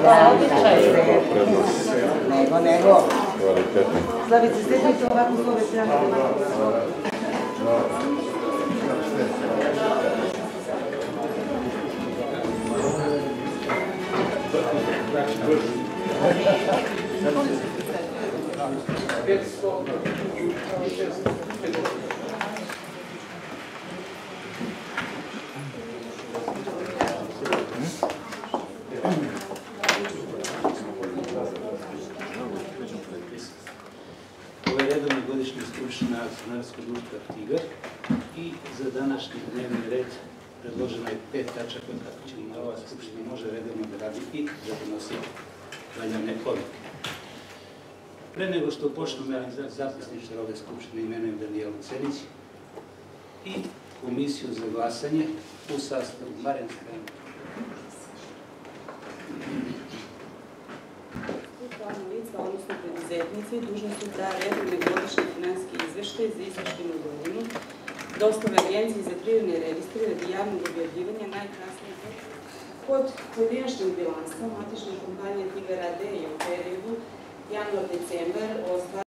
Nego. Slavice, sedite ovako s ove strane. Ovo je redovna godišnja skupština akcionarskog društva Tigar i za današnji dnevni red predloženo je 5 tačaka kako će i ova skupština može redovno da radi i da donosi valjane odluke. Pre nego što počnemo, ja zapisničar ove skupštine imenujem Danijelu Cenić i komisiju za glasanje u sastavu Marijan Skrajnik. Pravna lica, odnosno preduzetnici, dužni su da redovni godišnji finansijski izveštaj za izveštenu godinu dostave Agenciji za privredne registre radi javnog objavljivanja najkasnije kod pojedinačnog bilansa matične kompanije Tigar AD u periodu januar-decembar